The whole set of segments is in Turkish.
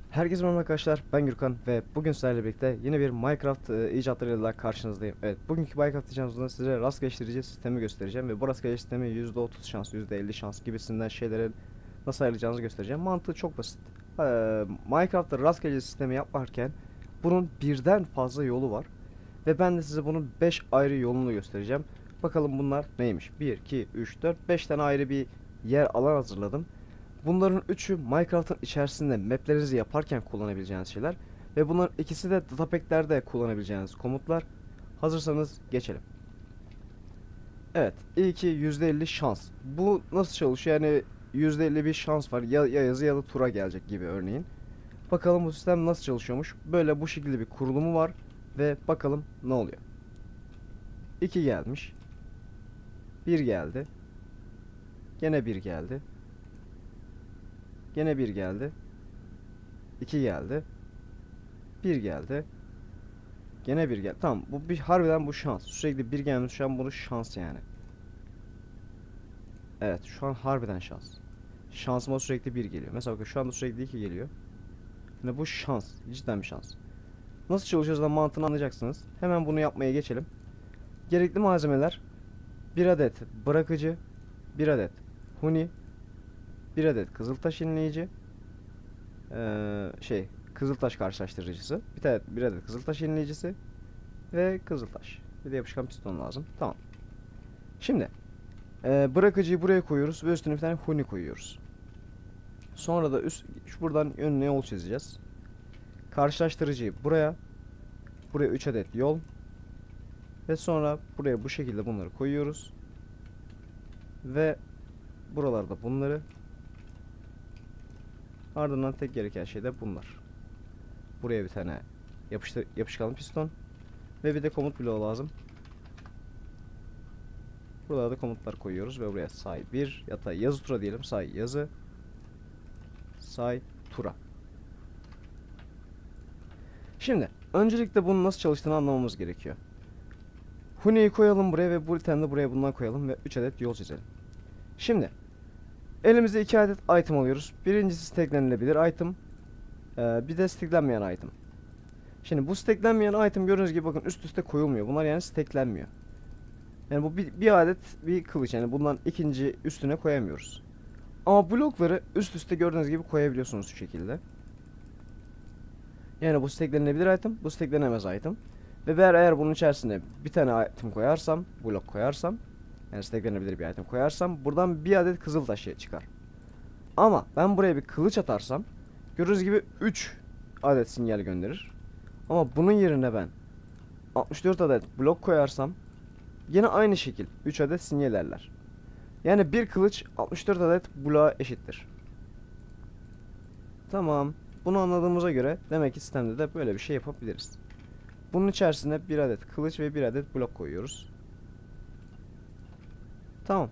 Herkese merhaba arkadaşlar, ben Gürkan ve bugün sizlerle birlikte yeni bir Minecraft icatlarıyla karşınızdayım. Evet, bugünkü Minecraft icatımızda size rast geliştirici sistemi göstereceğim ve bu rast geliştirme sistemi %30 şans, %50 şans gibisinden şeyleri nasıl ayarlayacağınızı göstereceğim. Mantığı çok basit. Minecraft'ta rast geliştirici sistemi yaparken bunun birden fazla yolu var ve ben de size bunun 5 ayrı yolunu göstereceğim. Bakalım bunlar neymiş? 1, 2, 3, 4, 5 tane ayrı bir yer alan hazırladım. Bunların üçü Minecraft'ın içerisinde maplerinizi yaparken kullanabileceğiniz şeyler. Ve bunların ikisi de datapack'lerde kullanabileceğiniz komutlar. Hazırsanız geçelim. Evet, ilki %50 şans. Bu nasıl çalışıyor? Yani %50 bir şans var. Ya yazı ya da tura gelecek gibi örneğin. Bakalım bu sistem nasıl çalışıyormuş. Böyle bu şekilde bir kurulumu var. Ve bakalım ne oluyor. 2 gelmiş. Bir geldi. Gene bir geldi. Gene bir geldi. 2 geldi. Bir geldi. Gene bir geldi. Tamam, bu bir harbiden bu şans. Sürekli bir gelmiş, şu an bunu şans yani. Evet, şu an harbiden şans. Şansıma sürekli bir geliyor. Mesela bakın şu anda sürekli iki geliyor. Yani bu şans. Cidden bir şans. Nasıl çalışıyoruz da mantığını anlayacaksınız. Hemen bunu yapmaya geçelim. Gerekli malzemeler: bir adet bırakıcı, bir adet huni, bir adet kızıltaş inleyici, kızıltaş karşılaştırıcısı, bir adet kızıltaş inleyicisi ve kızıltaş. Bir de yapışkan piston lazım. Tamam. Şimdi bırakıcıyı buraya koyuyoruz ve üstüne bir tane huni koyuyoruz. Sonra da buradan önüne yol çizeceğiz. Karşılaştırıcıyı buraya 3 adet yol ve sonra buraya bu şekilde bunları koyuyoruz. Ve buralarda bunları, ardından tek gereken şey de bunlar. Buraya bir tane yapışkan piston ve bir de komut bloğu lazım. Buralarda komutlar koyuyoruz ve buraya say 1 ya da yazı tura diyelim. Say yazı, say tura. Şimdi öncelikle bunun nasıl çalıştığını anlamamız gerekiyor. Huni'yi koyalım buraya ve bu tane de buraya bundan koyalım ve 3 adet yol çizelim. Şimdi elimizde 2 adet item alıyoruz. Birincisi stacklenilebilir item. Bir de stacklenmeyen item. Şimdi bu stacklenmeyen item gördüğünüz gibi bakın üst üste koyulmuyor. Bunlar yani stacklenmiyor. Yani bu bir adet bir kılıç, yani bundan ikinci üstüne koyamıyoruz. Ama blokları üst üste gördüğünüz gibi koyabiliyorsunuz şu şekilde. Yani bu stacklenebilir item, bu stacklenemez item. Ve ben eğer bunun içerisine bir tane item koyarsam, blok koyarsam, yani stacklenebilir bir item koyarsam, buradan bir adet kızıl taşı çıkar. Ama ben buraya bir kılıç atarsam, gördüğünüz gibi 3 adet sinyal gönderir. Ama bunun yerine ben 64 adet blok koyarsam, yine aynı şekil 3 adet sinyallerler. Yani bir kılıç 64 adet bloğa eşittir. Tamam. Bunu anladığımıza göre demek ki sistemde de böyle bir şey yapabiliriz. Bunun içerisine bir adet kılıç ve bir adet blok koyuyoruz. Tamam.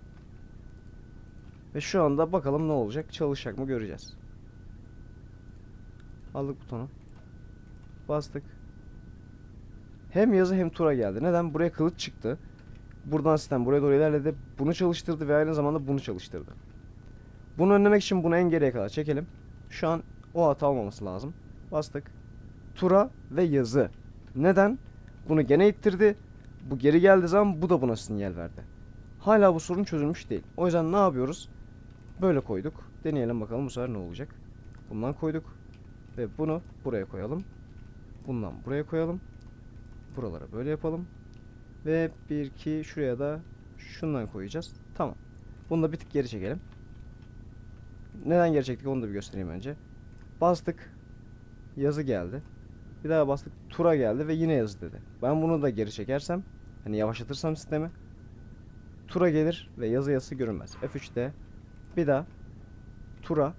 Ve şu anda bakalım ne olacak? Çalışacak mı göreceğiz. Aldık butonu. Bastık. Hem yazı hem tura geldi. Neden? Buraya kılıç çıktı. Buradan sistem buraya doğru ilerledi. Bunu çalıştırdı ve aynı zamanda bunu çalıştırdı. Bunu önlemek için bunu en geriye kadar çekelim. Şu an o hata olmaması lazım. Bastık. Tura ve yazı. Neden? Bunu gene ittirdi. Bu geri geldiği zaman bu da buna sinyal verdi. Hala bu sorun çözülmüş değil. O yüzden ne yapıyoruz? Böyle koyduk. Deneyelim bakalım bu sefer ne olacak. Bundan koyduk. Ve bunu buraya koyalım. Bundan buraya koyalım. Buralara böyle yapalım. Ve bir iki şuraya da şundan koyacağız. Tamam. Bunu da bir tık geri çekelim. Neden geri çektik onu da bir göstereyim önce. Bastık. Yazı geldi. Bir daha bastık. Tura geldi ve yine yazı dedi. Ben bunu da geri çekersem, hani yavaşlatırsam sistemi, tura gelir ve yazısı görünmez. F3'te bir daha tura.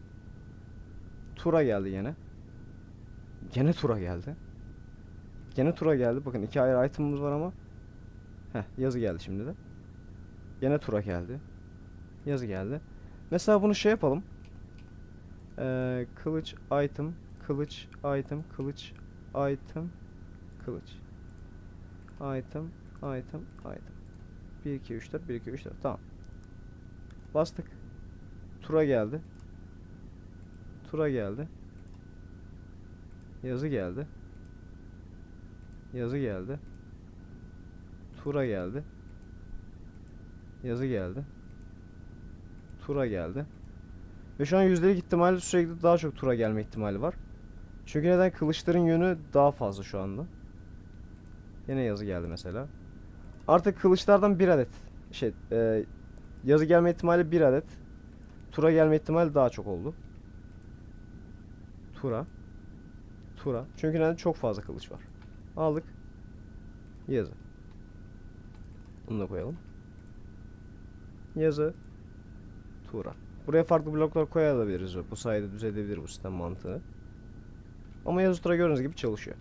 Tura geldi yine. Gene tura geldi. Gene tura geldi. Bakın iki ayrı item'ımız var ama. Yazı geldi şimdi de. Gene tura geldi. Yazı geldi. Mesela bunu şey yapalım. Kılıç item, kılıç item, kılıç item, kılıç item, item, item. 1 2 3 4 1 2 3 4. Tamam. Bastık. Tura geldi. Tura geldi. Yazı geldi. Yazı geldi. Tura geldi. Yazı geldi. Tura geldi. Ve şu an yüzdelik ihtimalle sürekli daha çok tura gelme ihtimali var. Çünkü neden? Kılıçların yönü daha fazla şu anda. Yine yazı geldi mesela. Artık kılıçlardan bir adet yazı gelme ihtimali bir adet. Tura gelme ihtimali daha çok oldu. Tura. Tura. Çünkü neden? Çok fazla kılıç var. Aldık. Yazı. Bunu da koyalım. Yazı. Tura. Buraya farklı bloklar koyabiliriz. Bu sayede düzelebilir bu sistem mantığı. Ama yazı tura gördüğünüz gibi çalışıyor.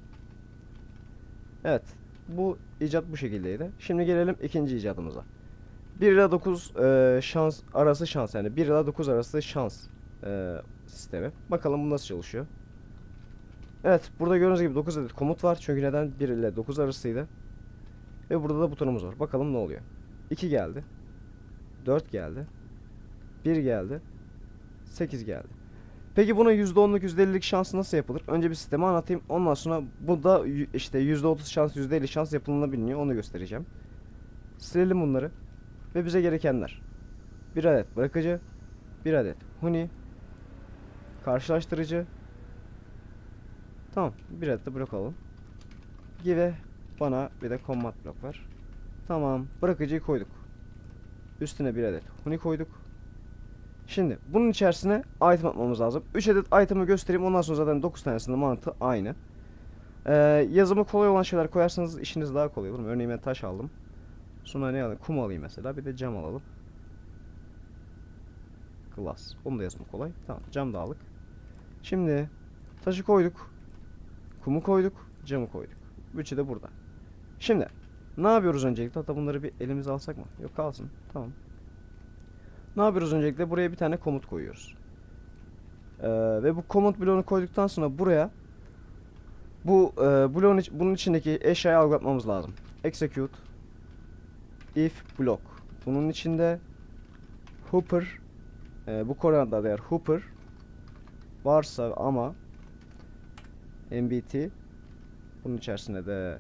Evet. Bu icat bu şekildeydi. Şimdi gelelim ikinci icadımıza. 1 ile 9 şans arası şans, yani 1 ile 9 arası şans sistemi. Bakalım bu nasıl çalışıyor. Evet, burada gördüğünüz gibi 9 adet komut var. Çünkü neden? 1 ile 9 arasıydı. Ve burada da butonumuz var. Bakalım ne oluyor. 2 geldi. 4 geldi. 1 geldi. 8 geldi. Peki buna %10'luk %50'lik şansı nasıl yapılır? Önce bir sistemi anlatayım. Ondan sonra bu da işte %30 şans, %50 şans yapılabiliyor. Onu göstereceğim. Silelim bunları. Ve bize gerekenler: 1 adet bırakıcı, 1 adet huni, karşılaştırıcı. Tamam, 1 adet de blok alalım. Give bana bir de combat blok ver. Tamam, bırakıcıyı koyduk. Üstüne 1 adet huni koyduk. Şimdi bunun içerisine item atmamız lazım. 3 adet item'ı göstereyim. Ondan sonra zaten 9 tanesinin mantığı aynı. Yazımı kolay olan şeyler koyarsanız işiniz daha kolay olur. Örneğin ben taş aldım. Sonra ne alayım? Kum alayım mesela. Bir de cam alalım. Glass. Onun da yazımı kolay. Tamam, cam da aldık. Şimdi taşı koyduk. Kumu koyduk. Camı koyduk. Üçü de burada. Şimdi ne yapıyoruz öncelikle? Hatta bunları bir elimize alsak mı? Yok, kalsın. Tamam. Ne yapıyoruz öncelikle? Buraya bir tane komut koyuyoruz. Ve bu komut bloğunu koyduktan sonra buraya bu bunun içindeki eşyayı algılatmamız lazım. Execute if block. Bunun içinde Hooper, bu koordinatlar değer Hooper varsa ama MBT, bunun içerisinde de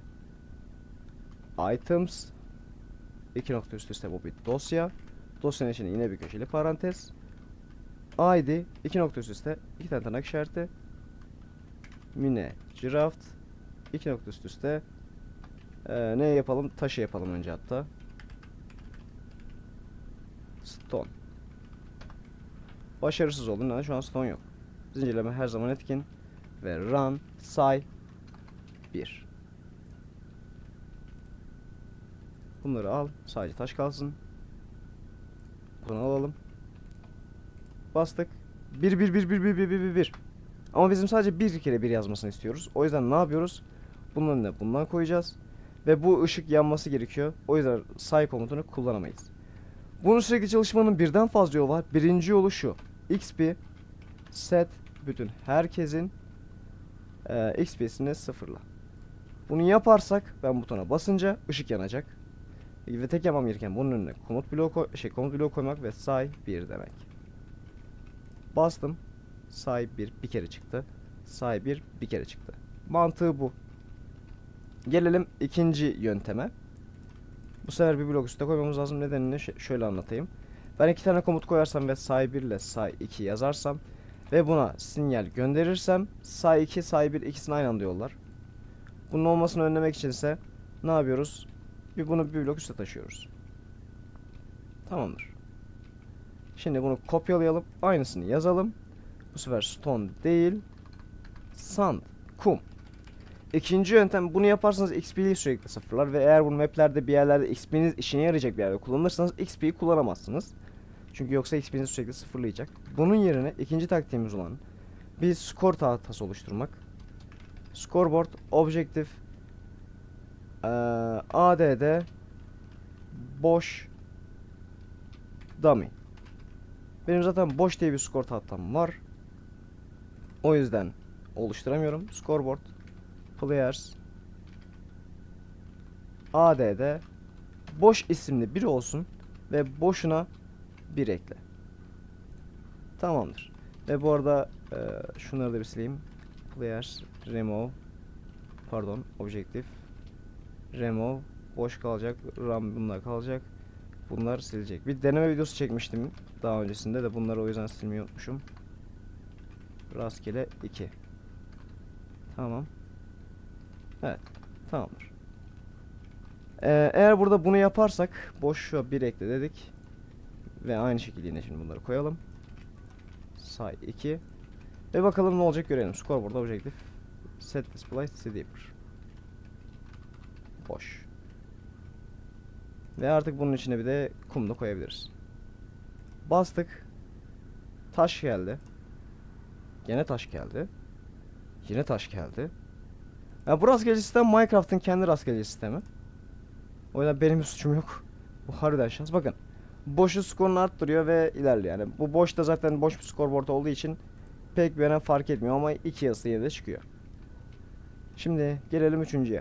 items, 2 nokta üst üste bu bir dosya. Dosyanın içinde yine bir köşeli parantez. ID 2 nokta üst üste 2 tane tırnak işareti. Mine Giraft 2 nokta üst üste ne yapalım? Taşı yapalım önce hatta. Stone. Başarısız oldu. Neden? Şu an stone yok. Zincirleme her zaman etkin. Ve run say 1. Bunları al. Sadece taş kalsın. Bunu alalım. Bastık. 1. Ama bizim sadece bir kere 1 yazmasını istiyoruz. O yüzden ne yapıyoruz? Bunların da bundan koyacağız. Ve bu ışık yanması gerekiyor. O yüzden say komutunu kullanamayız. Bunun sürekli çalışmanın birden fazla yolu var. Birinci yolu şu: XP set bütün herkesin XP'sini sıfırla. Bunu yaparsak ben butona basınca ışık yanacak. Ve tek yapmam gereken bunun önüne komut bloğu koymak ve say 1 demek. Bastım. Say 1 kere çıktı. Say 1 kere çıktı. Mantığı bu. Gelelim ikinci yönteme. Bu sefer bir blok üstüne koymamız lazım. Nedenini şöyle anlatayım. Ben 2 tane komut koyarsam ve say 1 ile say 2 yazarsam ve buna sinyal gönderirsem say 2, say 1 ikisini aynı anda yollar. Bunun olmasını önlemek içinse ne yapıyoruz? Bunu bir blok üste taşıyoruz. Tamamdır. Şimdi bunu kopyalayalım. Aynısını yazalım. Bu sefer stone değil, sand, kum. İkinci yöntem, bunu yaparsanız XP'yi sürekli sıfırlar ve eğer bunu maplerde bir yerlerde XP'niz işine yarayacak bir yerde kullanırsanız XP'yi kullanamazsınız. Çünkü yoksa XP'nizi sürekli sıfırlayacak. Bunun yerine ikinci taktiğimiz olan bir skor tahtası oluşturmak. Scoreboard Objective ADD boş dummy. Benim zaten boş diye bir skor tahtam var. O yüzden oluşturamıyorum. Scoreboard Players ADD boş isimli biri olsun ve boşuna bir ekle. Tamamdır. Ve bu arada şunları da bir sileyim. Clear, remove, pardon, objektif, remove, boş kalacak, RAM bunlar kalacak. Bunlar silecek. Bir deneme videosu çekmiştim daha öncesinde de, bunları o yüzden silmeyi unutmuşum. Rastgele 2. Tamam. Evet. Tamamdır. Eğer burada bunu yaparsak, boş bir ekle dedik. Ve aynı şekilde yine şimdi bunları koyalım. Say 2. Ve bakalım ne olacak görelim. Scoreboard objektif. Set display sleeper. Boş. Ve artık bunun içine bir de kum da koyabiliriz. Bastık. Taş geldi. Gene taş geldi. Yine taş geldi. Ya bu rastgele sistem Minecraft'ın kendi rastgele sistemi. O yüzden benim bir suçum yok. Bu harbiden şans. Bakın. Boşu skorunu arttırıyor ve ilerliyor. Yani bu boş da zaten boş bir scoreboard olduğu için pek bir önem fark etmiyor ama 2 yazısı yine de çıkıyor. Şimdi gelelim üçüncüye.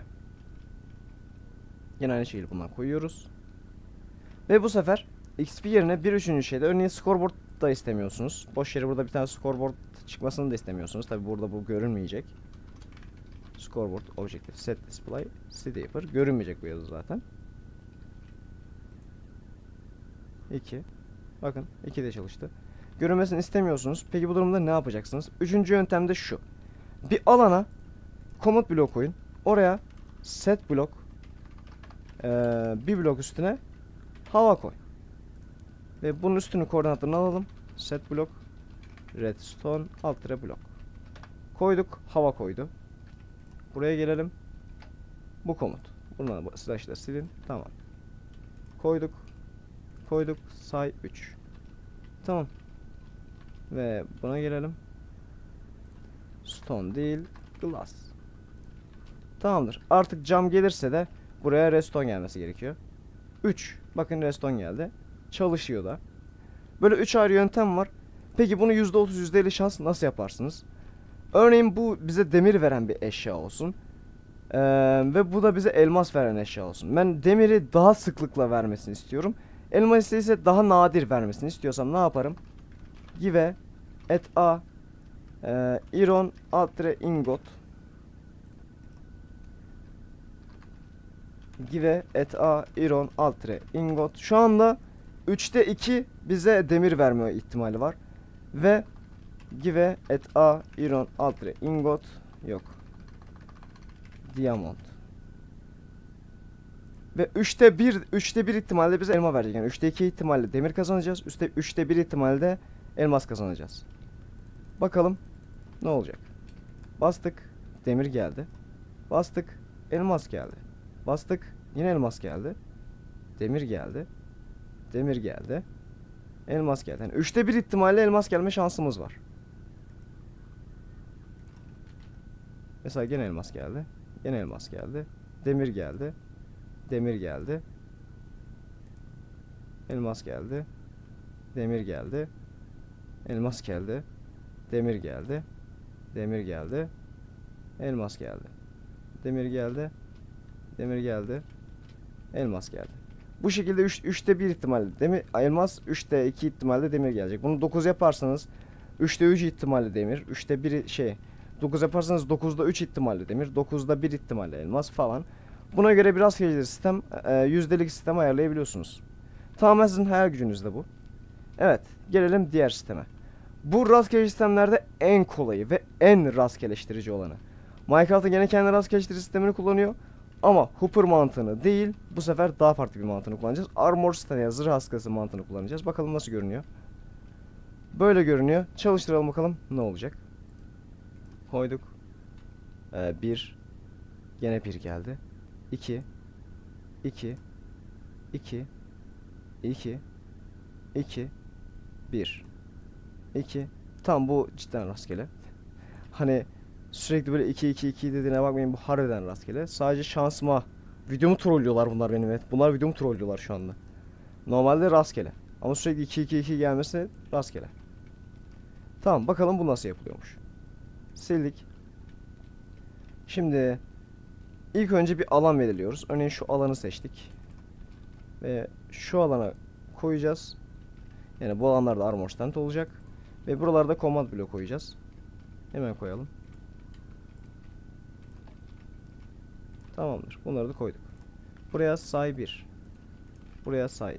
Yine aynı şekilde bundan koyuyoruz. Ve bu sefer XP yerine bir üçüncü şeyde, örneğin scoreboard da istemiyorsunuz. Boş yere burada bir tane scoreboard çıkmasını da istemiyorsunuz. Tabi burada bu görünmeyecek. Scoreboard objective set display sleeper görünmeyecek bu yazı zaten. 2. Bakın 2 de çalıştı. Görünmesini istemiyorsunuz. Peki bu durumda ne yapacaksınız? Üçüncü yöntem de şu. Bir alana komut blok koyun. Oraya set blok, bir blok üstüne hava koy. Ve bunun üstünün koordinatlarını alalım. Set blok redstone alt tire blok. Koyduk. Hava koydu. Buraya gelelim. Bu komut. Bundan slash'la silin. Tamam. Koyduk. Koyduk. Say 3. Tamam. Ve buna gelelim. Stone değil. Glass. Tamamdır. Artık cam gelirse de buraya redstone gelmesi gerekiyor. 3. Bakın redstone geldi. Çalışıyor da. Böyle 3 ayrı yöntem var. Peki bunu %30 %50 şans nasıl yaparsınız? Örneğin bu bize demir veren bir eşya olsun. Ve bu da bize elmas veren eşya olsun. Ben demiri daha sıklıkla vermesini istiyorum. Elması ise daha nadir vermesini istiyorsam ne yaparım? Give at a iron altre ingot. Give at a iron altre ingot. Şu anda 3'te 2 bize demir verme ihtimali var. Ve give at a iron altre ingot yok. Diamond. Ve 3'te 1 ihtimalle bize elma verecek. Yani 3'te 2 ihtimalle demir kazanacağız. 3'te 1 ihtimalle elmas kazanacağız. Bakalım ne olacak. Bastık. Demir geldi. Bastık. Elmas geldi. Bastık. Yine elmas geldi. Demir geldi. Demir geldi. Elmas geldi. Yani 3'te 1 ihtimalle elmas gelme şansımız var. Mesela gene elmas geldi. Gene elmas geldi. Demir geldi. Demir geldi. Elmas geldi. Demir geldi. Elmas geldi. Demir geldi. Demir geldi. Elmas geldi. Demir geldi. Demir geldi. Elmas geldi. Bu şekilde 3'te 1 ihtimalle demir, elmas, 3'te 2 ihtimalle demir gelecek. Bunu 9 yaparsanız 3'te 3 ihtimalle demir, 3'te 1 9 yaparsanız 9'da 3 ihtimalle demir, 9'da 1 ihtimalle elmas falan. Buna göre biraz rastgele sistem, yüzdelik sistem ayarlayabiliyorsunuz. Tamamen sizin hayal gücünüzde bu. Evet, gelelim diğer sisteme. Bu rastgele sistemlerde en kolayı ve en rastgeleştirici olanı. Minecraft'ın gene kendi rastgeleştirici sistemini kullanıyor. Ama Hooper mantığını değil, bu sefer daha farklı bir mantığını kullanacağız. Armor sistemi, yani zırh askısı mantığını kullanacağız. Bakalım nasıl görünüyor. Böyle görünüyor. Çalıştıralım bakalım ne olacak. Koyduk. 1. Gene 1 geldi. 2. 2. 2. 2. 2. 1. 2. Tam bu cidden rastgele. Hani sürekli böyle 2 2 2 dediğine bakmayın, bu harbiden rastgele. Sadece şansıma. Videomu trollüyorlar bunlar benim, evet. Bunlar videomu trollüyorlar şu anda. Normalde rastgele. Ama sürekli 2 2 2 gelmesi rastgele. Tamam, bakalım bu nasıl yapılıyormuş. Sildik. Şimdi ilk önce bir alan belirliyoruz. Örneğin şu alanı seçtik. Ve şu alana koyacağız. Yani bu alanlarda armor stand olacak. Ve buralarda command block koyacağız. Hemen koyalım. Tamamdır. Bunları da koyduk. Buraya say 1. Buraya say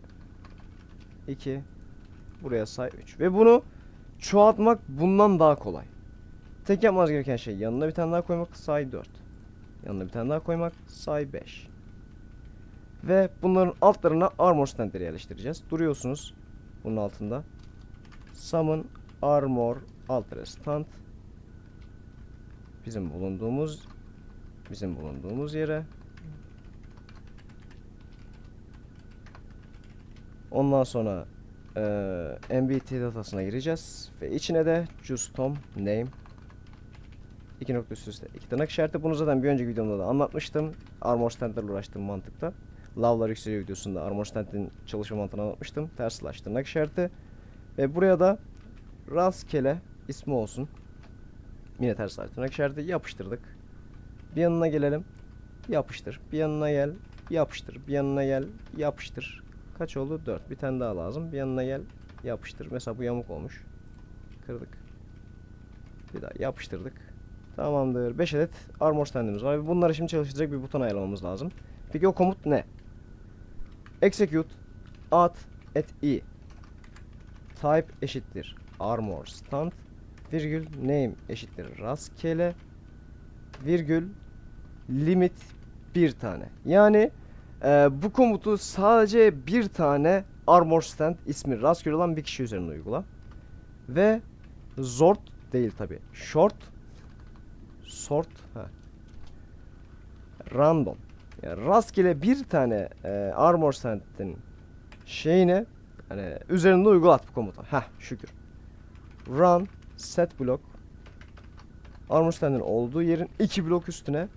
2. Buraya say 3. Ve bunu çoğaltmak bundan daha kolay. Tek yapmanız gereken şey yanına bir tane daha koymak, say 4. Yanına bir tane daha koymak, say 5. Ve bunların altlarına armor standleri yerleştireceğiz. Duruyorsunuz bunun altında. Summon armor altre stand. Bizim bulunduğumuz yere. Ondan sonra MBT datasına gireceğiz ve içine de custom name 2 nokta üst üste 2 tırnak işareti. Bunu zaten bir önceki videomda da anlatmıştım. Armor standlerle uğraştığım mantıkta. Lavlar yükseliyor videosunda armor stand'in çalışma mantığını anlatmıştım. Ters slash tırnak işareti. Ve buraya da rastgele ismi olsun. Yine ters slash tırnak işareti yapıştırdık. Bir yanına gelelim. Yapıştır. Bir yanına gel. Yapıştır. Bir yanına gel. Yapıştır. Kaç oldu? 4. Bir tane daha lazım. Bir yanına gel. Yapıştır. Mesela bu yamuk olmuş. Kırdık. Bir daha yapıştırdık. Tamamdır. 5 adet armor standimiz var. Bunları şimdi çalıştıracak bir buton ayarlamamız lazım. Peki o komut ne? Execute add at e. Type eşittir armor stand. Virgül name eşittir rastgele. Virgül limit bir tane. Yani bu komutu sadece bir tane armor stand ismi rastgele olan bir kişi üzerinde uygula. Ve zort değil tabi. Sort random. Yani rastgele bir tane armor stand'in şeyine hani üzerinde uygulat bu komutu. Şükür. Run set block armor stand'in olduğu yerin 2 blok üstüne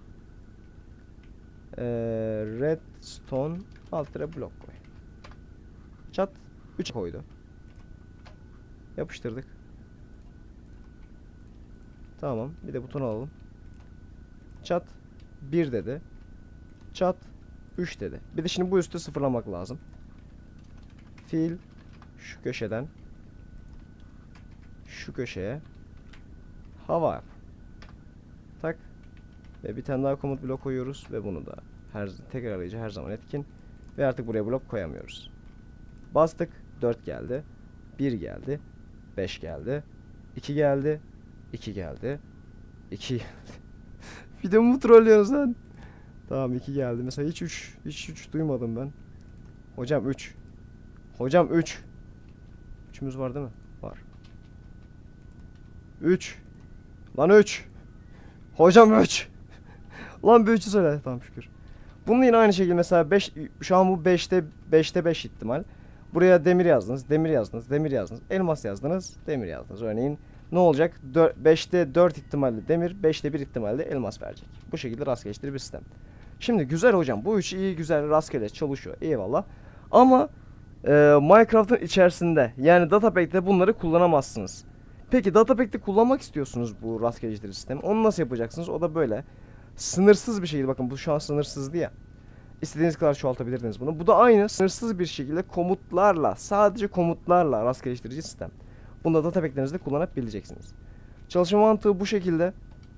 redstone altre blok koy. Çat 3 koydu. Yapıştırdık. Tamam. Bir de buton alalım. Çat 1 dedi. Çat 3 dedi. Bir de şimdi bu üstü sıfırlamak lazım. Fiil şu köşeden şu köşeye hava yap. Tak. Ve bir tane daha komut blok koyuyoruz ve bunu da tekrarlayıcı her zaman etkin. Ve artık buraya blok koyamıyoruz. Bastık. 4 geldi. 1 geldi. 5 geldi. 2 geldi. 2 geldi. 2 geldi. Bir de mu trollüyorsunuz lan? Tamam 2 geldi. Mesela hiç 3 duymadım ben. Hocam 3. Hocam 3. 3'ümüz var değil mi? Var. 3. Lan 3. Hocam 3. Lan bir 3'ü söyle. Tamam şükür. Bunun yine aynı şekilde mesela 5 şu an bu 5'te 5 ihtimal. Buraya demir yazdınız, demir yazdınız, demir yazdınız. Elmas yazdınız, demir yazdınız. Örneğin ne olacak? 5'te 4 ihtimalle demir, 5'te 1 ihtimalle elmas verecek. Bu şekilde rastgele bir sistem. Şimdi güzel hocam. Bu üç iyi güzel rastgele çalışıyor. Eyvallah. Ama Minecraft'ın içerisinde yani Datapack'te bunları kullanamazsınız. Peki Datapack'te kullanmak istiyorsunuz bu rastgele sistemi. Onu nasıl yapacaksınız? O da böyle. Sınırsız bir şekilde bakın bu şu an sınırsızdı ya. İstediğiniz kadar çoğaltabilirdiniz bunu. Bu da aynı sınırsız bir şekilde komutlarla sadece komutlarla rastgele sistem. Bunu da datapack'lerinizde kullanabileceksiniz. Çalışma mantığı bu şekilde.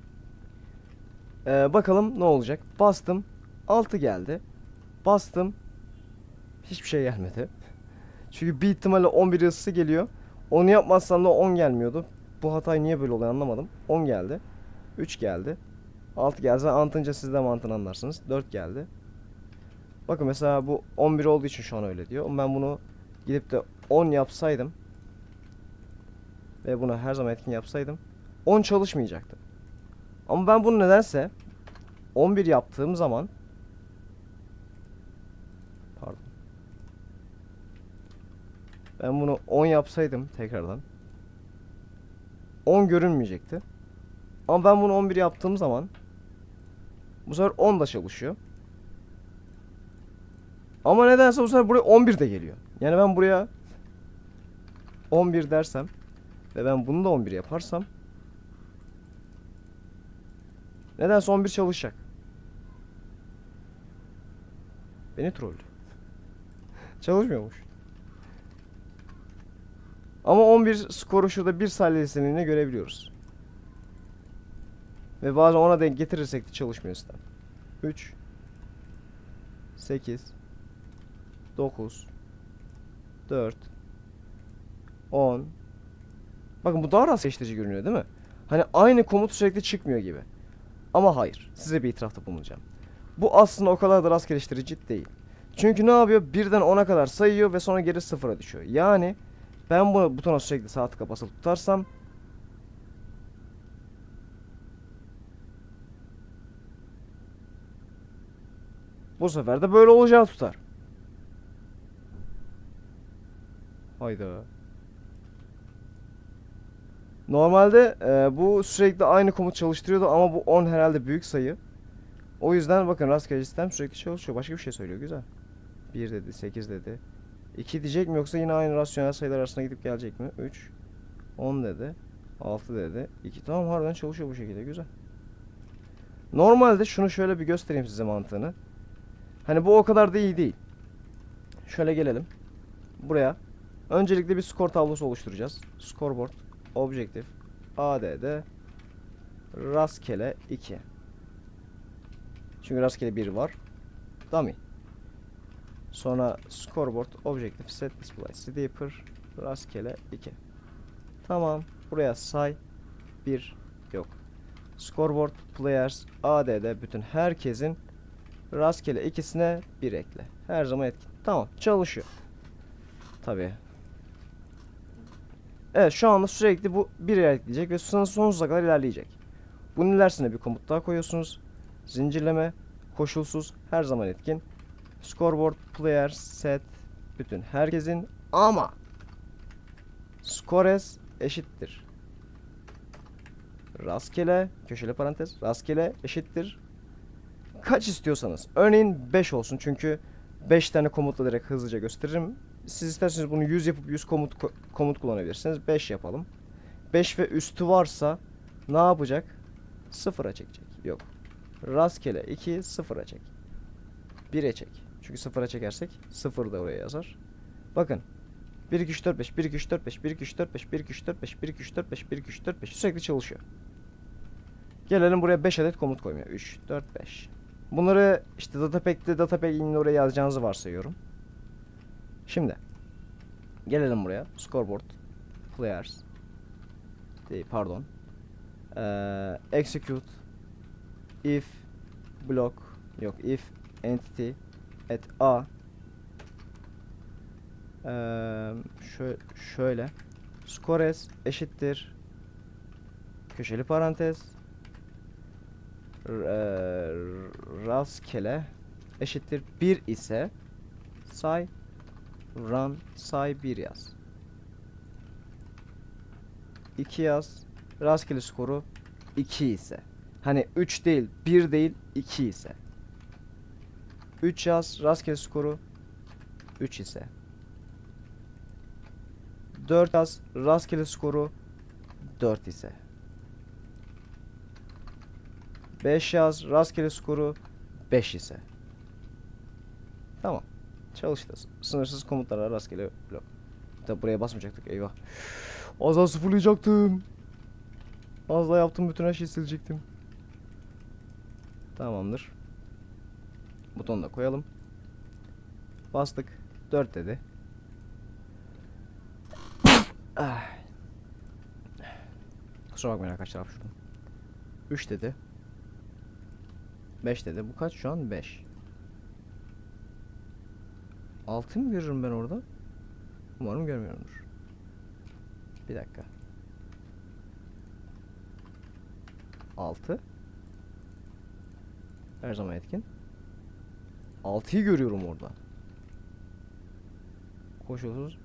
Bakalım ne olacak. Bastım 6 geldi. Bastım hiçbir şey gelmedi. Çünkü bir ihtimalle 11 yazısı geliyor. Onu yapmazsam da 10 gelmiyordu. Bu hatay niye böyle oluyor anlamadım. 10 geldi. 3 geldi. 6 geldi. Anlatınca siz de mantığını anlarsınız. 4 geldi. Bakın mesela bu 11 olduğu için şu an öyle diyor. Ama ben bunu gidip de 10 yapsaydım ve bunu her zaman etkin yapsaydım 10 çalışmayacaktı. Ama ben bunu nedense 11 yaptığım zaman pardon. Ben bunu 10 yapsaydım tekrardan 10 görünmeyecekti. Ama ben bunu 11 yaptığım zaman bu sefer 10 da çalışıyor. Ama nedense bu sefer buraya 11 de geliyor. Yani ben buraya 11 dersem ve ben bunu da 11 yaparsam nedense 11 çalışacak. Beni troll. Çalışmıyormuş. Ama 11 skoru şurada 1 saniyesini görebiliyoruz. Ve bazen ona denk getirirsek de çalışmıyor sistem. 3 8 9 4 10. Bakın bu daha rastgele görünüyor değil mi? Hani aynı komut sürekli çıkmıyor gibi. Ama hayır. Size bir itirafta bulunacağım. Bu aslında o kadar da rastgele değil. Çünkü ne yapıyor? Birden 10'a kadar sayıyor ve sonra geri sıfıra düşüyor. Yani ben bu butona sürekli sağ tıka basılı tutarsam bu sefer de böyle olacağı tutar. Hayda. Normalde bu sürekli aynı komut çalıştırıyordu ama bu 10 herhalde büyük sayı. O yüzden bakın rastgele sistem sürekli çalışıyor. Başka bir şey söylüyor. Güzel. 1 dedi, 8 dedi. 2 diyecek mi yoksa yine aynı rasyonel sayılar arasında gidip gelecek mi? 3 10 dedi. 6 dedi. 2 tamam, harbiden çalışıyor bu şekilde. Güzel. Normalde şunu şöyle bir göstereyim size mantığını. Hani bu o kadar da iyi değil. Şöyle gelelim. Buraya. Öncelikle bir skor tablosu oluşturacağız. Scoreboard. Objective. ADD. Rastgele 2. Çünkü rastgele 1 var. Dummy. Sonra scoreboard objective set display sleeper rastgele 2. Tamam. Buraya say 1 yok. Scoreboard players add bütün herkesin rastgele ikisine 1 ekle. Her zaman etkin. Tamam. Çalışıyor. Tabii. Evet, şu anda sürekli bu 1 ekleyecek ve sonsuza kadar ilerleyecek. Bunun ilerisine bir komut daha koyuyorsunuz. Zincirleme koşulsuz her zaman etkin. Scoreboard player set bütün herkesin ama scores eşittir rastgele köşeli parantez rastgele eşittir kaç istiyorsanız. Örneğin 5 olsun çünkü 5 tane komutla direkt hızlıca gösteririm. Siz isterseniz bunu 100 yapıp 100 komut kullanabilirsiniz. 5 yapalım. 5 ve üstü varsa ne yapacak? Sıfıra çekecek. Yok. Rastgele 2 sıfıra çek. 1'e çek. Çünkü sıfıra çekersek 0 da oraya yazar. Bakın. 1 2 3 4 5 1 2 3 4 5 1 2 3 4 5 1 2 3 4 5 1 2 3 4 5 1 2 3 4 5 sürekli çalışıyor. Gelelim buraya 5 adet komut koymaya. 3 4 5. Bunları işte datapack'in oraya yazacağınızı varsayıyorum. Şimdi gelelim buraya. Scoreboard players değil, pardon. Execute if block yok if entity at a şöyle scores eşittir köşeli parantez rastgele eşittir 1 ise say run say 1 yaz. 2 yaz. Rastgele skoru 2 ise. Hani 3 değil, 1 değil, 2 ise. 3 yaz. Rastgele skoru 3 ise. 4 yaz. Rastgele skoru 4 ise. 5 yaz. Rastgele skoru 5 ise. Tamam. Çalıştı. Sınırsız komutlara rastgele blok. Tabi buraya basmayacaktık. Eyvah. Az daha sıfırlayacaktım. Az daha yaptım. Bütün her şeyi silecektim. Tamamdır. Butonu da koyalım. Bastık. 4 dedi. Kusura bakmayın arkadaşlar. Hapşurdum. 3 dedi. 5 dedi. Bu kaç şu an? 5. 6 mı görürüm ben orada? Umarım görmüyorumdur. Bir dakika. 6. Her zaman etkin. 6'yı görüyorum orada. Koşulsuz.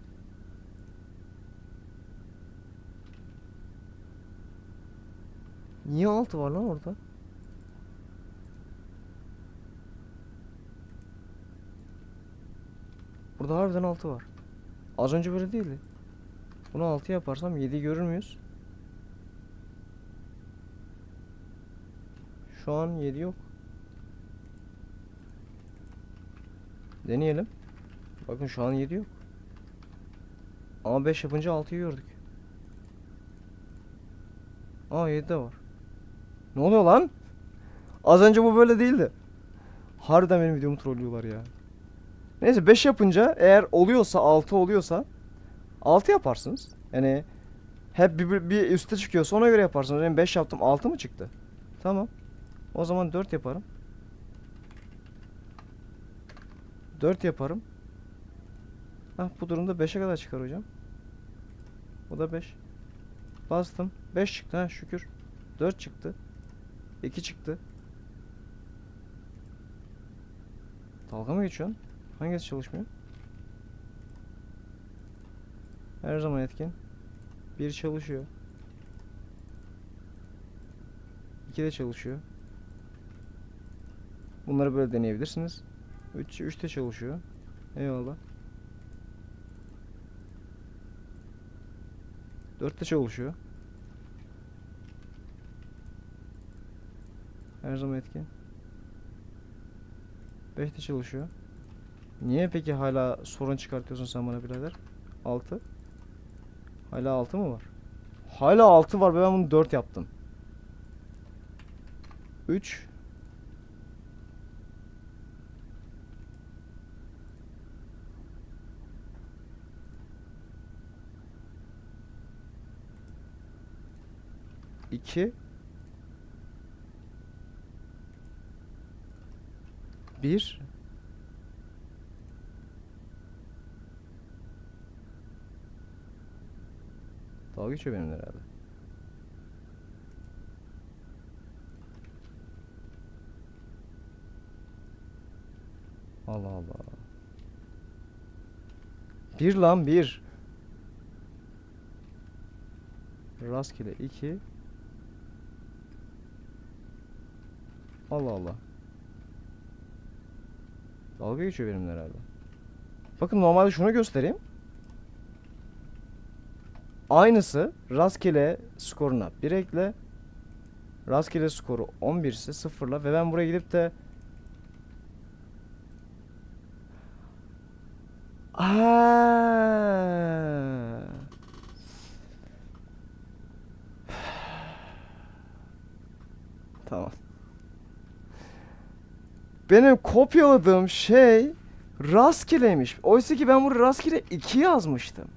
Niye 6 var lan orada? Burada harbiden 6 var. Az önce böyle değildi. Bunu 6 yaparsam 7'yi görür müyüz? Şu an 7 yok. Deneyelim. Bakın şu an 7 yok. Ama 5 yapınca 6'yı gördük. Aa 7 de var. Ne oluyor lan? Az önce bu böyle değildi. Harbiden benim videomu trollüyorlar ya. Neyse 5 yapınca eğer oluyorsa 6 oluyorsa 6 yaparsınız. Yani hep bir üste çıkıyorsa ona göre yaparsınız. Yani 5 yaptım 6 mı çıktı? Tamam. O zaman 4 yaparım. 4 yaparım. Hah, bu durumda 5'e kadar çıkar hocam. O da 5. Bastım. 5 çıktı ha, şükür. 4 çıktı. 2 çıktı. Dalga mı geçiyorsun? Hangisi çalışmıyor? Her zaman etkin. 1 çalışıyor. 2 de çalışıyor. Bunları böyle deneyebilirsiniz. 3 de çalışıyor. Eyvallah. 4 de çalışıyor. Her zaman etkin. 5 de çalışıyor. Niye peki hala sorun çıkartıyorsun sen bana birader? 6. Hala 6 mı var? Hala 6 var ve ben bunu 4 yaptım. 3. İki. 1. Dalga geçiyor benimle herhalde. Allah Allah. 1 lan 1. Rastgele 2. Allah Allah. Dalga geçiyor benimle herhalde. Bakın normalde şunu göstereyim. Aynısı rastgele skoruna 1 ekle. Rastgele skoru 11 ise 0'la ve ben buraya gidip de Tamam. Benim kopyaladığım şey rastgeleymiş. Oysa ki ben buraya rastgele 2 yazmıştım.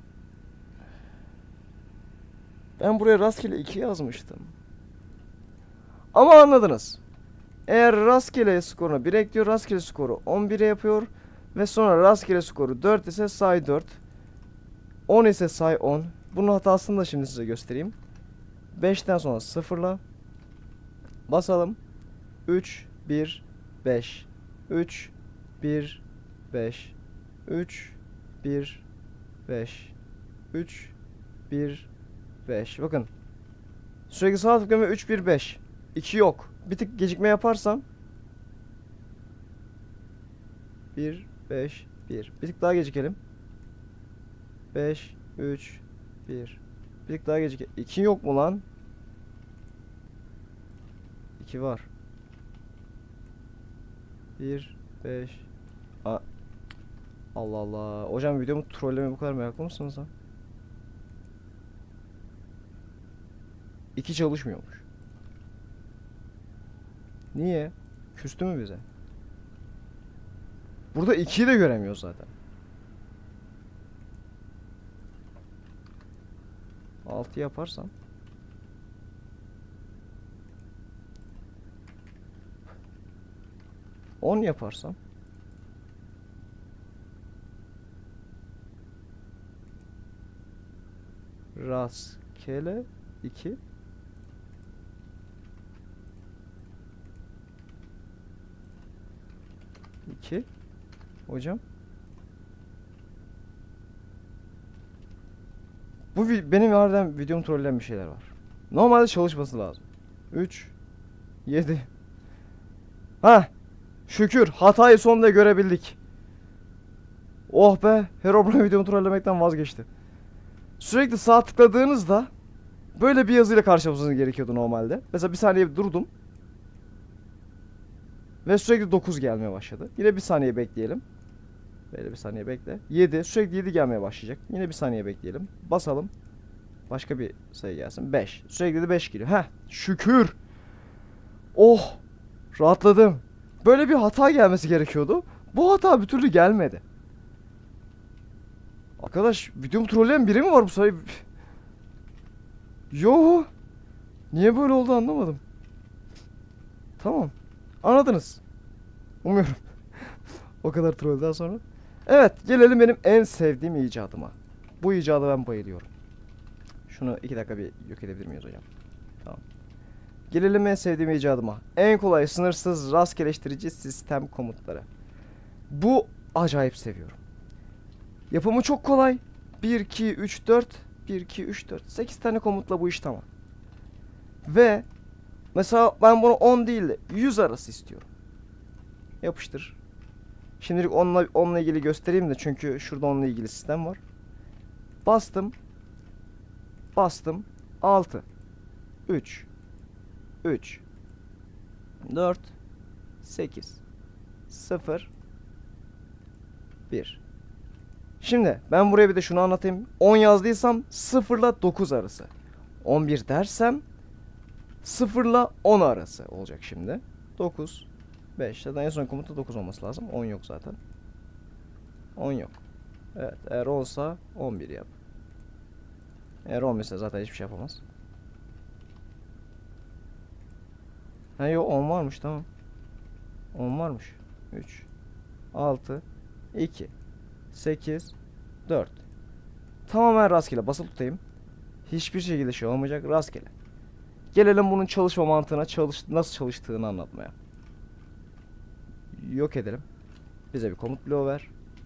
Ben buraya rastgele 2 yazmıştım. Ama anladınız. Eğer rastgele skoruna 1 ekliyor, rastgele skoru 11'e yapıyor ve sonra rastgele skoru 4 ise say 4. 10 ise say 10. Bunun hatasını da şimdi size göstereyim. 5'ten sonra 0'la basalım. 3 1 5 3 1 5 3 1 5 3 1 5. Bakın. Sürekli sağ tıklıyorum ve 3 1 5. 2 yok. Bir tık gecikme yaparsam 1 5 1. Bir tık daha gecikelim. 5 3 1. Bir tık daha gecikelim. 2 yok mu lan? 2 var. 1 5. Allah Allah. Hocam videomu trollemeye bu kadar meraklı mısınız lan? 2 çalışmıyormuş. Niye? Küstü mü bize? Burada 2'yi de göremiyoruz zaten. 6 yaparsam 10 yaparsam rastgele 2 2 hocam. Bu benim harbiden videomu trolleyen bir şeyler var. Normalde çalışması lazım. 3 7. Ha, şükür hatayı sonunda görebildik. Oh be, Herobrine videomu trollemekten vazgeçti. Sürekli sağ tıkladığınızda böyle bir yazıyla karşılaşmanız gerekiyordu normalde. Mesela bir saniye durdum. Ve sürekli 9 gelmeye başladı. Yine bir saniye bekleyelim. Böyle bir saniye bekle. 7. Sürekli 7 gelmeye başlayacak. Yine bir saniye bekleyelim. Basalım. Başka bir sayı gelsin. 5. Sürekli de 5 geliyor. Heh. Şükür. Oh. Rahatladım. Böyle bir hata gelmesi gerekiyordu. Bu hata bir türlü gelmedi. Arkadaş, videomu trolleyen biri mi var bu sayı? Yo. Niye böyle oldu anlamadım. Tamam. Anladınız. Umuyorum. O kadar trollden sonra. Evet, gelelim benim en sevdiğim icadıma. Bu icada ben bayılıyorum. Şunu 2 dakika bir yok edebilir miyiz hocam? Tamam. Gelelim en sevdiğim icadıma. En kolay sınırsız rastgeleştirici sistem komutları. Bu acayip seviyorum. Yapımı çok kolay. 1, 2, 3, 4. 1, 2, 3, 4. 8 tane komutla bu iş tamam. Ve mesela ben bunu 10 değil de 100 arası istiyorum. Yapıştır. Şimdilik onunla ilgili göstereyim de, çünkü şurada onunla ilgili sistem var. Bastım. Bastım. 6 3 3 4 8 0 1. Şimdi ben buraya bir de şunu anlatayım. 10 yazdıysam 0 ile 9 arası. 11 dersem 0 ile 10 arası olacak şimdi. 9 5. Zaten en son komutta 9 olması lazım. 10 yok zaten. 10 yok. Evet, eğer olsa 11 yap. Eğer olmasa zaten hiçbir şey yapamaz. Ha yok, 10 varmış, tamam. 10 varmış. 3 6 2 8 4. Tamamen rastgele basılı tutayım. Hiçbir şekilde şey olmayacak, rastgele. Gelelim bunun çalışma mantığına, nasıl çalıştığını anlatmaya. Yok edelim. Bize bir komut bloğu ver.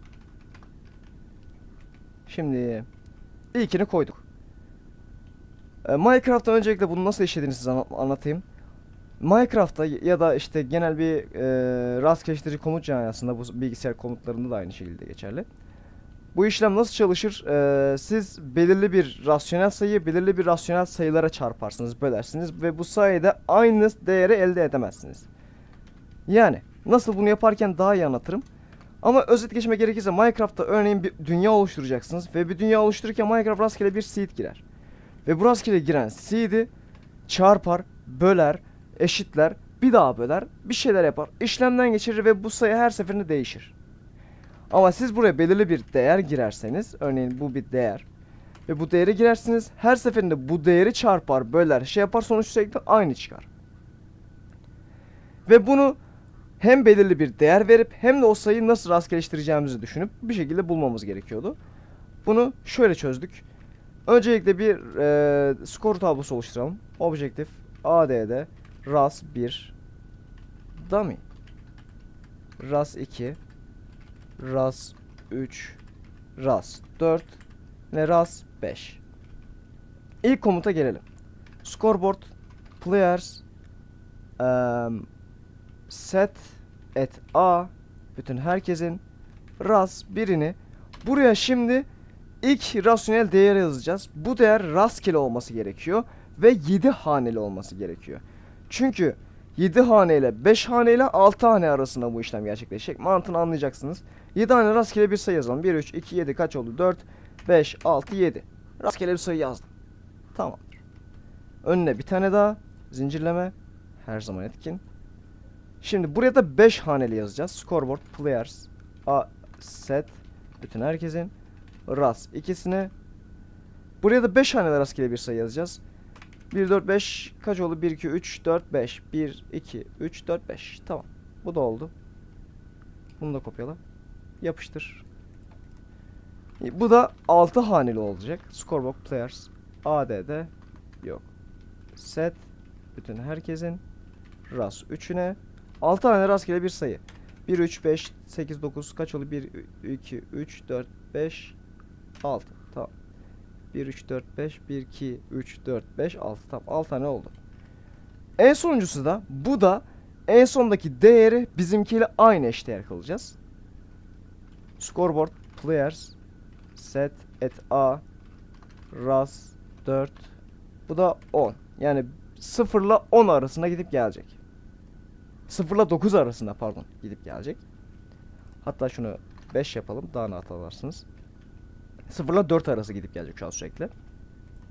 Şimdi ilkini koyduk. Minecraft'ta öncelikle bunu nasıl işlediğini size anlatayım. Minecraft'ta ya da işte genel bir rastgeleştirici komut camiasında, bu bilgisayar komutlarında da aynı şekilde geçerli. Bu işlem nasıl çalışır? Siz belirli bir rasyonel sayıyı belirli bir rasyonel sayılara çarparsınız, bölersiniz ve bu sayede aynı değeri elde edemezsiniz. Yani nasıl bunu yaparken daha iyi anlatırım. Ama özet geçmek gerekirse, Minecraft'ta örneğin bir dünya oluşturacaksınız ve bir dünya oluştururken Minecraft rastgele bir seed girer. Ve bu rastgele giren seed'i çarpar, böler, eşitler, bir daha böler, bir şeyler yapar, işlemden geçirir ve bu sayı her seferinde değişir. Ama siz buraya belirli bir değer girerseniz, örneğin bu bir değer ve bu değeri girersiniz, her seferinde bu değeri çarpar, böler, şey yapar, sonuç sürekli aynı çıkar. Ve bunu hem belirli bir değer verip hem de o sayıyı nasıl rastgeleştireceğimizi düşünüp bir şekilde bulmamız gerekiyordu. Bunu şöyle çözdük. Öncelikle bir skor tablosu oluşturalım. Objective add ras 1 dummy, ras 2, ras 3, ras 4 ve ras 5. İlk komuta gelelim. Scoreboard players set at a, bütün herkesin ras birini buraya şimdi ilk rasyonel değer yazacağız. Bu değer rastgele olması gerekiyor ve 7 haneli olması gerekiyor. Çünkü 7 hane ile 5 hane ile 6 hane arasında bu işlem gerçekleşecek. Mantığını anlayacaksınız. 7 hane rastgele bir sayı yazalım. 1, 3, 2, 7 kaç oldu? 4, 5, 6, 7. Rastgele bir sayı yazdım. Tamamdır. Önüne bir tane daha zincirleme. Her zaman etkin. Şimdi buraya da 5 haneli yazacağız. Scoreboard players a set, bütün herkesin ras ikisine. Buraya da 5 haneli rastgele bir sayı yazacağız. 1, 4, 5 kaç oldu? 1, 2, 3, 4, 5. 1, 2, 3, 4, 5. Tamam. Bu da oldu. Bunu da kopyala. Yapıştır. Bu da 6 haneli olacak. Scoreboard players add yok. Set, bütün herkesin ras 3'üne 6 tane rastgele bir sayı. 1, 3, 5, 8, 9 kaç oldu? 1, 2, 3, 4, 5, 6. Tamam. 1, 3, 4, 5, 1, 2, 3, 4, 5, 6. Tamam. 6 tane oldu. En sonuncusu da, bu da en sondaki değeri bizimkiyle aynı eşdeğer kalacağız. Scoreboard players set at a ras 4. Bu da 10. Yani 0 ile 10 arasında gidip gelecek. 0 ile 9 arasında pardon gidip gelecek. Hatta şunu 5 yapalım, daha rahat anlarsınız. 0 ile 4 arası gidip gelecek şu an sürekli.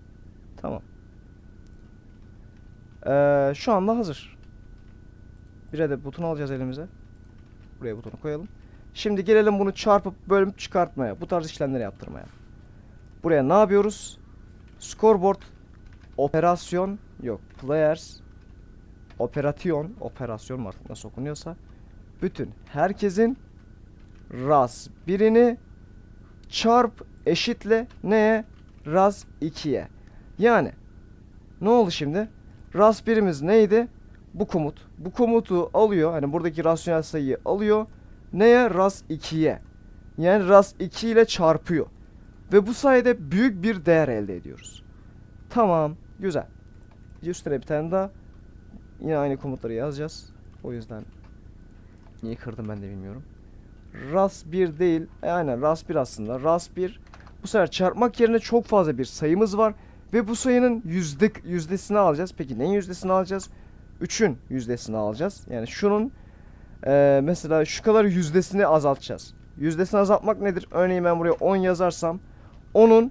Tamam. Şu anda hazır. Bir adet buton alacağız elimize. Buraya butonu koyalım. Şimdi gelelim bunu çarpıp bölüp çıkartmaya. Bu tarz işlemleri yaptırmaya. Buraya ne yapıyoruz? Scoreboard operasyon yok. Players operasyon mu artık nasıl okunuyorsa. Bütün herkesin ras 1'ini çarp eşitle neye? Ras 2'ye. Yani ne oldu şimdi? Ras 1'imiz neydi? Bu komut. Bu komutu alıyor. Hani buradaki rasyonel sayıyı alıyor. Neye? Ras 2'ye. Yani ras 2 ile çarpıyor. Ve bu sayede büyük bir değer elde ediyoruz. Tamam. Güzel. Üstüne bir tane daha. Yine aynı komutları yazacağız. O yüzden niye kırdım ben de bilmiyorum. Ras 1 değil. Aynen ras 1 aslında. Ras 1. Bu sefer çarpmak yerine çok fazla bir sayımız var. Ve bu sayının yüzdesini alacağız. Peki neyin yüzdesini alacağız? 3'ün yüzdesini alacağız. Yani şunun mesela şu kadar yüzdesini azaltacağız. Yüzdesini azaltmak nedir? Örneğin ben buraya 10 yazarsam onun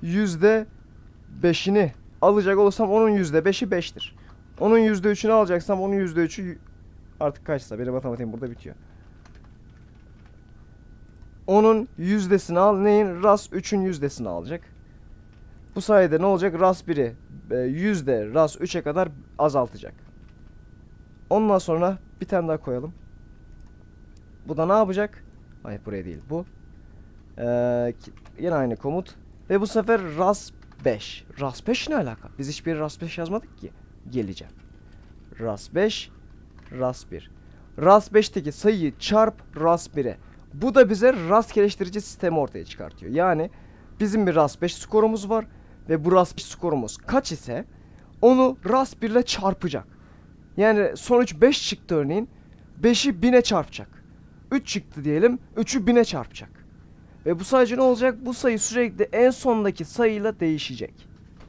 %5'ini alacak olursam onun %5'i 5'tir. Onun %3'ünü alacaksam onun %3'ü artık kaçsa benim matematiğim burada bitiyor. Onun yüzdesini al. Neyin? Ras 3'ün yüzdesini alacak. Bu sayede ne olacak? Ras 1'i yüzde ras 3'e kadar azaltacak. Ondan sonra bir tane daha koyalım. Bu da ne yapacak? Hayır buraya değil bu. Yine aynı komut. Ve bu sefer ras 5. Ras 5 ne alaka? Biz hiçbir ras 5 yazmadık ki. Geleceğim. Ras 5. Ras 1. Ras 5'teki sayıyı çarp ras 1'e. Bu da bize rastgeleştirici sistemi ortaya çıkartıyor. Yani bizim bir ras 5 skorumuz var. Ve bu ras 5 skorumuz kaç ise onu ras 1 ile çarpacak. Yani sonuç 5 çıktı örneğin. 5'i 1000'e çarpacak. 3 çıktı diyelim. 3'ü 1000'e çarpacak. Ve bu sayıcı ne olacak? Bu sayı sürekli en sondaki sayıyla değişecek.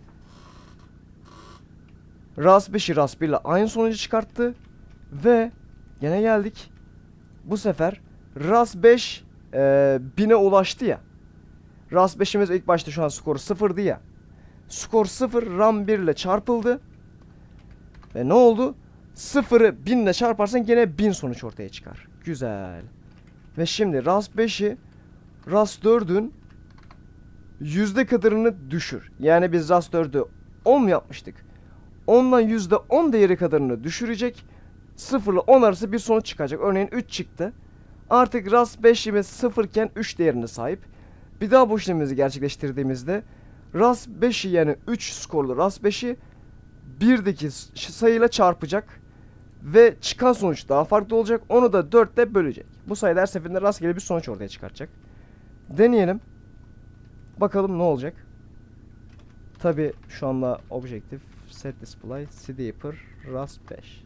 Ras 5'i ras 1 ile aynı sonucu çıkarttı. Ve gene geldik. Bu sefer ras 5 1000'e ulaştı ya. Ras 5'imiz ilk başta şu an skoru 0'dı ya. Skor 0 ram 1 ile çarpıldı. Ve ne oldu? 0'ı 1000 ile çarparsan gene 1000 sonuç ortaya çıkar. Güzel. Ve şimdi ras 5'i ras 4'ün yüzde kadarını düşür. Yani biz ras 4'ü 10 mu yapmıştık? Ondan %10 değeri kadarını düşürecek. 0 ile 10 arası bir sonuç çıkacak. Örneğin 3 çıktı. Artık ras 5'imiz 0 iken 3 değerine sahip. Bir daha bu işlemimizi gerçekleştirdiğimizde ras 5'i yani 3 skorlu ras 5'i 1'deki sayıyla çarpacak. Ve çıkan sonuç daha farklı olacak. Onu da 4 ile bölecek. Bu sayede her seferinde rastgele bir sonuç ortaya çıkartacak. Deneyelim. Bakalım ne olacak. Tabi şu anda objective set display cdipper ras 5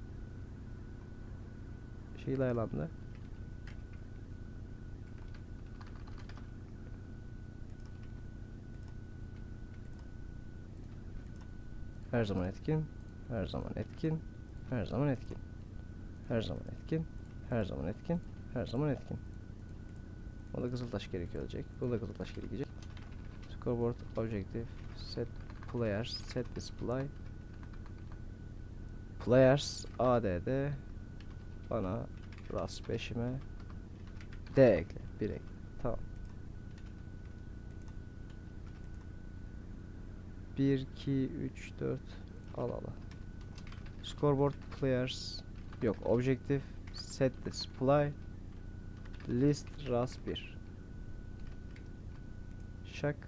şeyle ayarlandı. Her zaman etkin, her zaman etkin, her zaman etkin, her zaman etkin, her zaman etkin, her zaman etkin. O da kızıltaş gerekecek. Bu da kızıltaş gerekecek. Scoreboard objective set players set display players add bana ras 5'ime d ekle. 1 ekle. Tamam. 1, 2, 3, 4 al. Scoreboard players yok. Objective set display list ras 1 şak.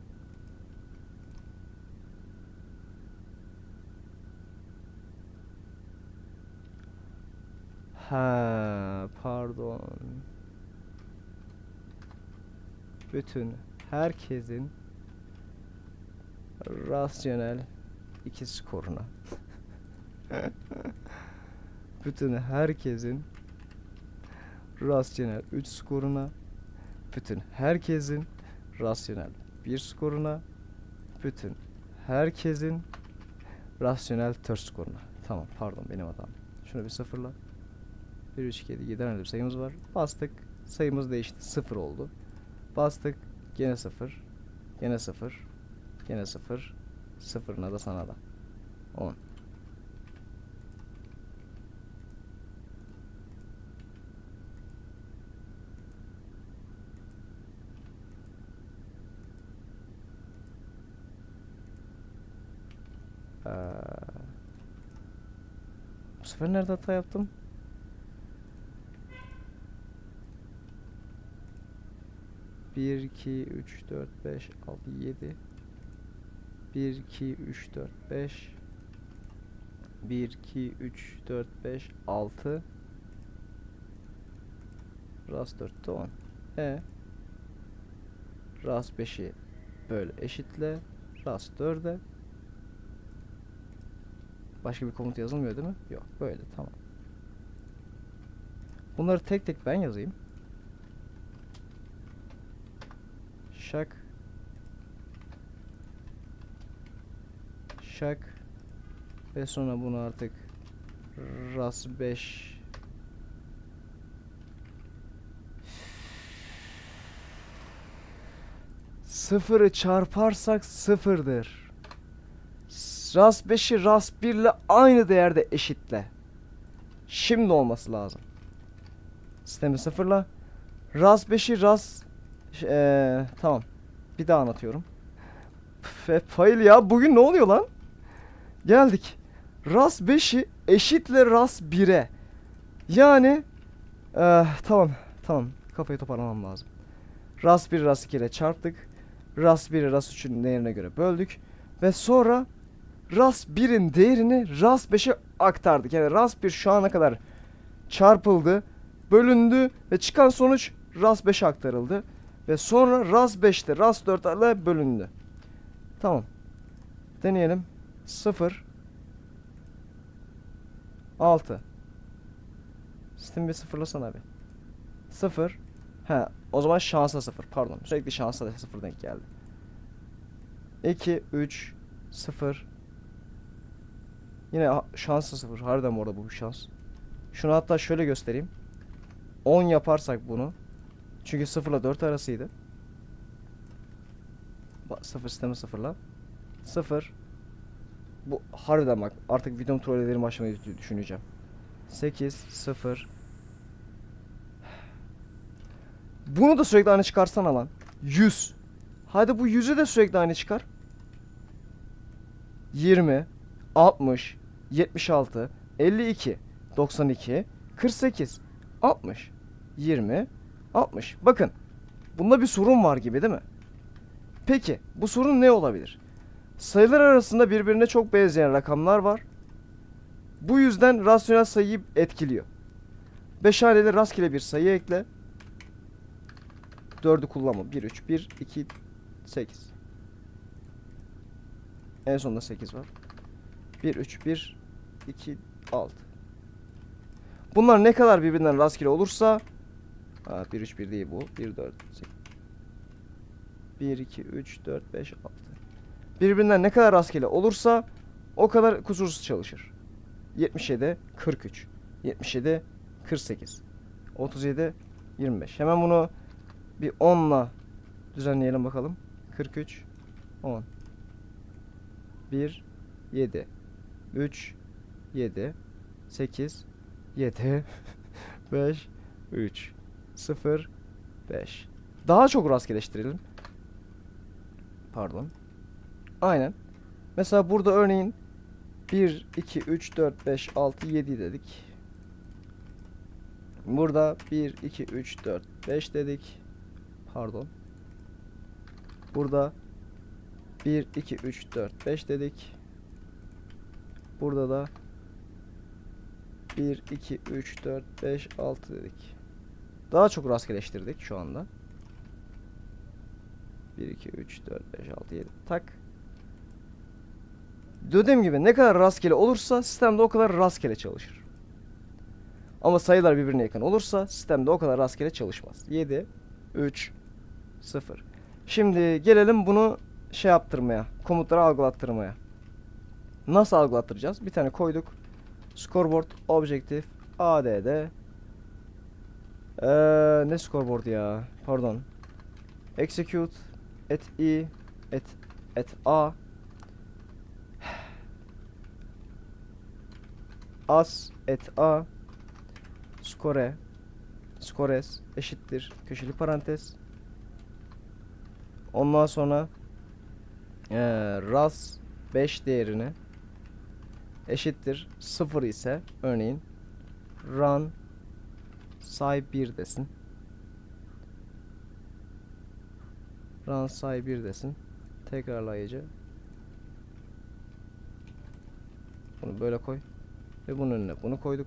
Ha, pardon. Bütün herkesin rasyonel 2 skoruna. Bütün herkesin rasyonel 3 skoruna. Bütün herkesin rasyonel 1 skoruna. Bütün herkesin rasyonel 4 skoruna. Tamam, pardon benim hatam. Şunu bir sıfırla. 1, 3, 2, 7 tane bir sayımız var. Bastık. Sayımız değişti. 0 oldu. Bastık. Gene 0. Gene 0. Gene 0. Sıfırına da sana da. 10. Bu sefer nerede hata yaptım? Bir, iki, üç, dört, beş, altı, yedi. 1, 2, 3, 4, 5. 1, 2, 3, 4, 5, 6. Ras 4'te 10. Ras 5'i böyle eşitle. Ras 4'e. Başka bir komut yazılmıyor değil mi? Yok. Böyle tamam. Bunları tek tek ben yazayım. Şak. Şak. Ve sonra bunu artık Ras 5 sıfırı çarparsak sıfırdır. Ras 5'i Ras 1 ile aynı değerde eşitle. Şimdi olması lazım. Sistemi sıfırla. Ras 5'i Ras tamam. Bir daha anlatıyorum. Fail ya, bugün ne oluyor lan? Geldik. Ras 5'i eşitle Ras 1'e. Yani tamam. Kafayı toparlamam lazım. Ras 1 Ras 2 ile çarptık. Ras 1'i Ras 3'ün değerine göre böldük. Ve sonra Ras 1'in değerini Ras 5'e aktardık. Yani Ras 1 şu ana kadar çarpıldı, bölündü ve çıkan sonuç Ras 5'e aktarıldı. Ve sonra Ras 5'te Ras 4 ile bölündü. Tamam. Deneyelim. 0 6. Sistemi bir sıfırlasana abi. 0. O zaman şansa 0. Pardon. Sürekli şansa da 0 denk geldi. 2 3 0. Yine şansa 0. Harbiden bu arada bu bir şans. Şunu hatta şöyle göstereyim. 10 yaparsak bunu. Çünkü 0 ile 4 arasıydı. 0 sistemi sıfırla. 0. Bu harbiden bak, artık videom trollerim başlamayı düşüneceğim. 8 0. Bunu da sürekli aynı çıkarsana lan. 100. Hadi bu 100'ü de sürekli aynı çıkar. 20 60 76 52 92 48 60 20 60. Bakın. Bunda bir sorun var gibi değil mi? Peki bu sorun ne olabilir? Sayılar arasında birbirine çok benzeyen rakamlar var. Bu yüzden rasyonel sayıyı etkiliyor. 5 haneli rastgele bir sayı ekle. 4'ü kullanma. 1 3 1 2 8. En sonunda 8 var. 1 3 1 2 6. Bunlar ne kadar birbirinden rastgele olursa 1 3 1 değil bu. 1 4 8. 1 2 3 4 5 6. Birbirinden ne kadar rastgele olursa o kadar kusursuz çalışır. 77 43. 77 48. 37 25. Hemen bunu bir 10'la düzenleyelim bakalım. 43 10. 1 7 3 7 8 7 5 3 0 5. Daha çok rastgeleştirelim. Pardon. Aynen. Mesela burada örneğin 1 2 3 4 5 6 7 dedik. Burada 1 2 3 4 5 dedik. Pardon. Burada 1 2 3 4 5 dedik. Burada da 1 2 3 4 5 6 dedik. Daha çok rastgeleştirdik şu anda. 1 2 3 4 5 6 7 tak. Dediğim gibi ne kadar rastgele olursa sistemde o kadar rastgele çalışır. Ama sayılar birbirine yakın olursa sistemde o kadar rastgele çalışmaz. 7 3 0. Şimdi gelelim bunu şey yaptırmaya, komutları algılattırmaya. Nasıl algılattıracağız? Bir tane koyduk. Scoreboard objective add. Ne scoreboard ya? Pardon. Execute at i at a as at a scores eşittir köşeli parantez. Ondan sonra ras 5 değerini eşittir 0 ise örneğin run say 1 desin. Run say 1 desin. Tekrarlayıcı. Bunu böyle koy. Ve bunun önüne bunu koyduk.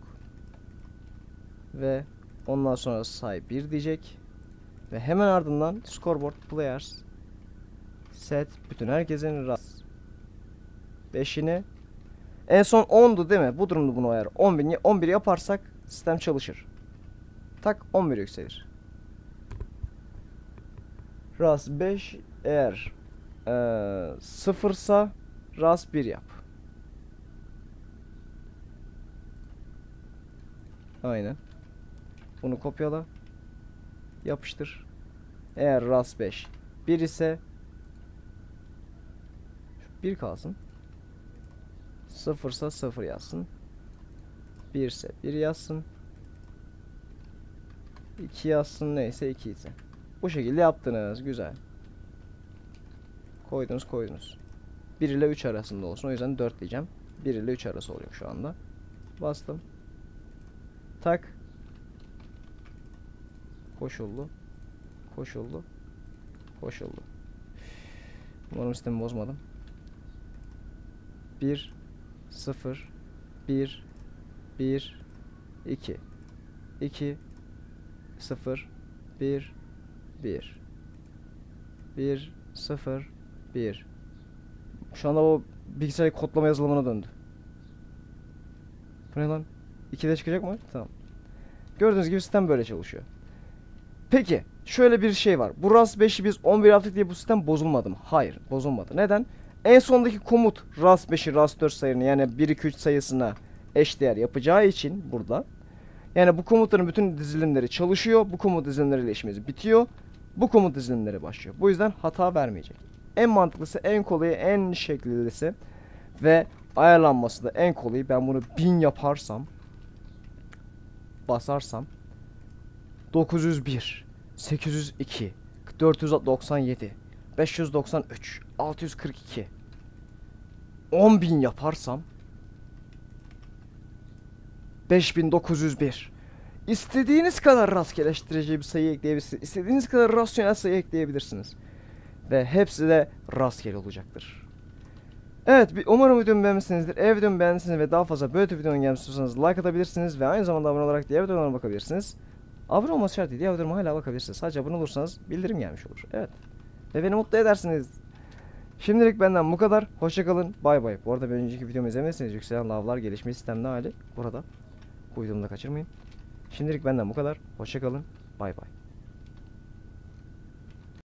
Ve ondan sonra say 1 diyecek. Ve hemen ardından scoreboard players set bütün herkesin ras 5'ini en son 10'du değil mi? Bu durumda bunu ayar 11 yaparsak sistem çalışır. Tak 11 yükselir. Ras 5 eğer 0'sa ras 1 yap. Aynen. Bunu kopyala. Yapıştır. Eğer ras 5 1 ise 1 kalsın. 0 ise 0 yazsın. 1 ise 1 yazsın. 2 yazsın, neyse 2 ise. Bu şekilde yaptınız. Güzel. Koydunuz. 1 ile 3 arasında olsun. O yüzden 4 diyeceğim. 1 ile 3 arası oluyor şu anda. Bastım. Tak. Koşuldu. Umarım sistemi bozmadım. 1 0 1 1 2 2 0 1 1 1 0 1. Şu anda o bilgisayar kodlama yazılımına döndü. Bu ne lan? 2'de çıkacak mı? Tamam. Gördüğünüz gibi sistem böyle çalışıyor. Peki şöyle bir şey var. Bu RAS 5'i biz 11 yaptık diye bu sistem bozulmadı mı? Hayır, bozulmadı. Neden? En sondaki komut RAS 5'i RAS 4 sayını yani 1 2 3 sayısına eşdeğer yapacağı için burada. Yani bu komutların bütün dizilimleri çalışıyor. Bu komut dizilimleriyle işimiz bitiyor. Bu komut dizilimleri başlıyor. Bu yüzden hata vermeyecek. En mantıklısı, en kolayı, en şeklilisi ve ayarlanması da en kolayı. Ben bunu 1000 yaparsam, basarsam 901, 802, 497, 593, 642, 10.000 yaparsam 5901. İstediğiniz kadar rastgeleştirici bir sayı ekleyebilirsiniz. İstediğiniz kadar rasyonel sayı ekleyebilirsiniz. Ve hepsi de rastgele olacaktır. Evet, umarım videomu beğenmişsinizdir. Eğer videomu beğendiyseniz ve daha fazla böyle tür videonun gelmesi istiyorsanız like atabilirsiniz ve aynı zamanda abone olarak diğer videolarına bakabilirsiniz. Abone olması şart değil. Diğer videolarıma hala bakabilirsiniz. Sadece abone olursanız bildirim gelmiş olur. Evet. Ve beni mutlu edersiniz. Şimdilik benden bu kadar. Hoşçakalın. Bay bay. Bu arada bir önceki videomu izlemediyseniz yükselen lavlar gelişme sistemli hali burada. Bu videomu da kaçırmayın. Şimdilik benden bu kadar. Hoşçakalın. Bay bay.